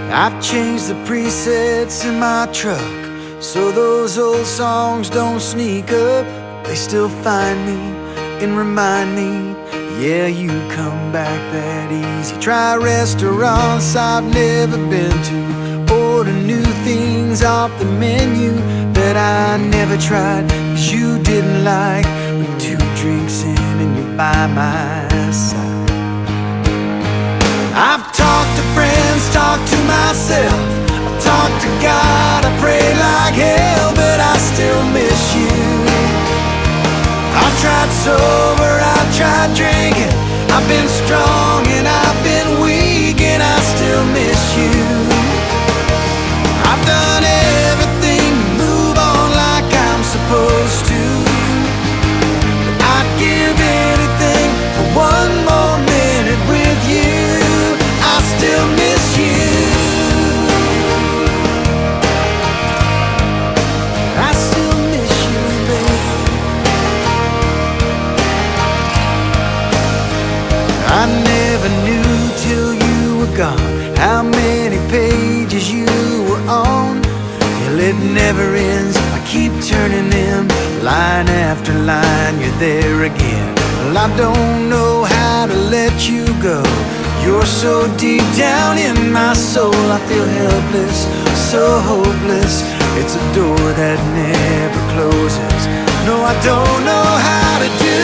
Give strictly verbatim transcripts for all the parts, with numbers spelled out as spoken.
I've changed the presets in my truck so those old songs don't sneak up. They still find me and remind me, yeah, you come back that easy. Try restaurants I've never been to, order new things off the menu that I never tried, 'cause you didn't like. But two drinks in and you're by my side. I've talked to friends, talked to myself, I've talked to God, I pray like hell, but I still miss you. I've tried sober, I've tried drinking, I've been strong and I've been weak, and I still miss you. I've done everything to move on like I'm supposed to, but I'd give anything for one more minute with you. I still miss you. I still miss you, babe. I never knew till you were gone how many pages you were on. Well, it never ends, I keep turning them, line after line, you're there again. Well, I don't know how to let you go. You're so deep down in my soul, I feel helpless, so hopeless. It's a door that never closes. No, I don't know how to do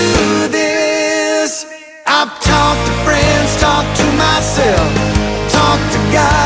this. I've talked to friends, talked to myself, talked to God,